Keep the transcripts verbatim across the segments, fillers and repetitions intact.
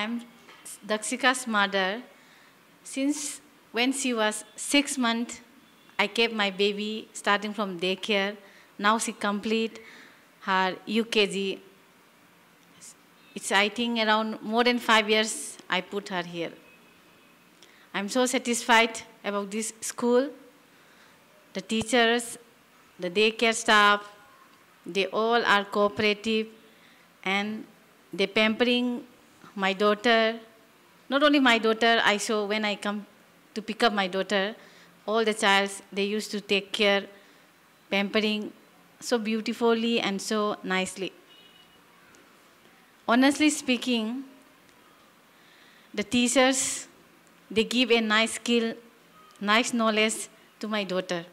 I'm Dakshika's mother. Since when she was six months, I kept my baby starting from daycare. Now she complete her U K G. It's, I think, around more than five years I put her here. I'm so satisfied about this school. The teachers, the daycare staff, they all are cooperative and they're pampering my daughter. Not only my daughter, I saw when I come to pick up my daughter, all the childs, they used to take care, pampering so beautifully and so nicely. Honestly speaking, the teachers, they give a nice skill, nice knowledge to my daughter.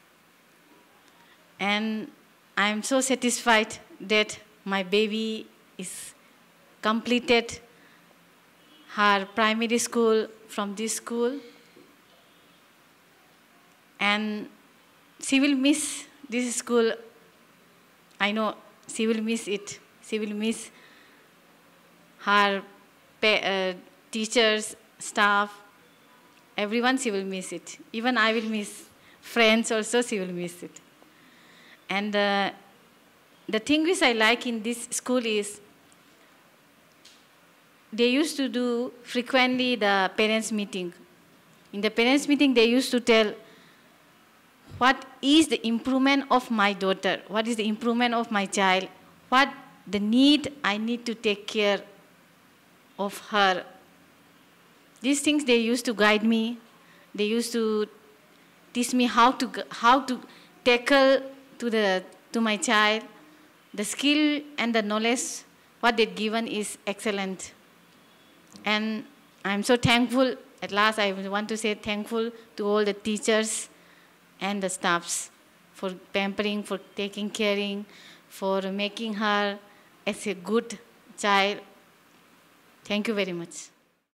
And I'm so satisfied that my baby is completed her primary school from this school. And she will miss this school. I know she will miss it. She will miss her uh, teachers, staff, everyone she will miss it. Even I will miss friends also, she will miss it. And uh, the thing which I like in this school is they used to do frequently the parents meeting. In the parents meeting, they used to tell what is the improvement of my daughter, what is the improvement of my child, what the need I need to take care of her. These things they used to guide me. They used to teach me how to how to tackle to the to my child. The skill and the knowledge what they've given is excellent. And I'm so thankful. At last, I want to say thankful to all the teachers and the staffs for pampering, for taking caring, for making her as a good child. Thank you very much.